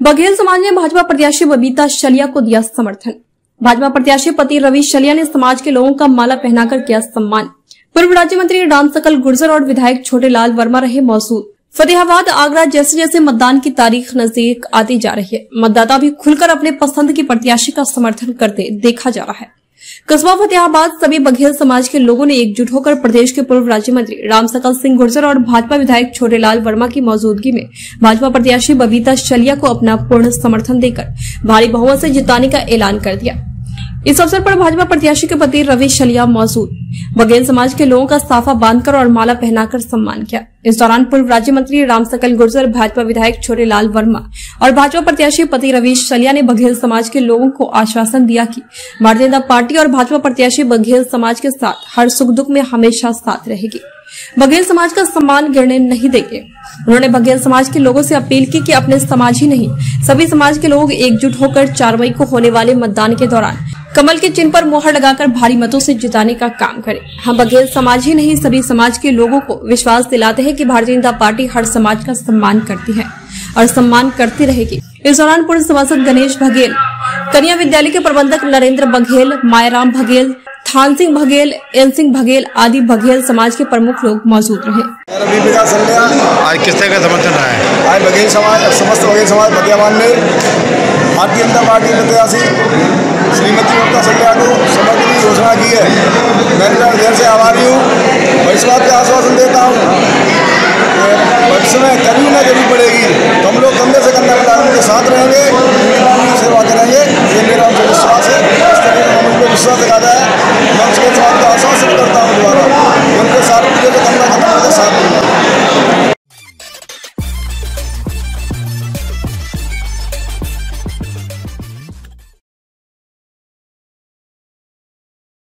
बघेल समाज ने भाजपा प्रत्याशी बबीता शलिया को दिया समर्थन। भाजपा प्रत्याशी पति रवि शलिया ने समाज के लोगों का माला पहनाकर किया सम्मान। पूर्व राज्य मंत्री राम सकल गुर्जर और विधायक छोटेलाल वर्मा रहे मौजूद। फतेहाबाद, आगरा जैसे जैसे मतदान की तारीख नजदीक आती जा रही है, मतदाता भी खुलकर अपने पसंद की प्रत्याशी का समर्थन करते देखा जा रहा है। कस्बा फतेहाबाद सभी बघेल समाज के लोगों ने एकजुट होकर प्रदेश के पूर्व राज्य मंत्री राम सकल सिंह गुर्जर और भाजपा विधायक छोटेलाल वर्मा की मौजूदगी में भाजपा प्रत्याशी बबीता शलिया को अपना पूर्ण समर्थन देकर भारी बहुमत से जिताने का ऐलान कर दिया। इस अवसर पर भाजपा प्रत्याशी के पति रवि शलिया मौजूद। बघेल समाज के लोगों का साफा बांधकर और माला पहनाकर सम्मान किया। इस दौरान पूर्व राज्य मंत्री राम सकल गुर्जर, भाजपा विधायक छोटेलाल वर्मा और भाजपा प्रत्याशी पति रवि शलिया ने बघेल समाज के लोगों को आश्वासन दिया कि भारतीय जनता पार्टी और भाजपा प्रत्याशी बघेल समाज के साथ हर सुख दुख में हमेशा साथ रहेगी। बघेल समाज का सम्मान गिरने नहीं देंगे। उन्होंने बघेल समाज के लोगों से अपील की कि अपने समाज ही नहीं, सभी समाज के लोग एकजुट होकर 4 मई को होने वाले मतदान के दौरान कमल के चिन्ह पर मोहर लगाकर भारी मतों से जिताने का काम करें। हम बघेल समाज ही नहीं, सभी समाज के लोगों को विश्वास दिलाते हैं कि भारतीय जनता पार्टी हर समाज का सम्मान करती है और सम्मान करती रहेगी। इस दौरान पूर्व सांसद गणेश बघेल, कन्या विद्यालय के प्रबंधक नरेंद्र बघेल, मायाराम बघेल, थान सिंह बघेल, एन सिंह बघेल आदि बघेल समाज के प्रमुख लोग मौजूद रहे। आज किस तरह का समर्थन रहा है? आज बघेल समाज, समस्त बघेल समाज फतेहाबाद में भारतीय जनता पार्टी प्रत्याशी श्रीमती बबीता शलिया को समर्थन की घोषणा की है। मैं दिल से आभारी हूँ और इस बात का आश्वासन देता हूँ भविष्य में कभी न जरूरत पड़ेगी तो हम लोग कंधे से कंधा मिला उनके साथ रहेंगे, उनकी सेवा करेंगे। ये मेरा विश्वास है। इस तरह मुझ पर विश्वास दिखाता है।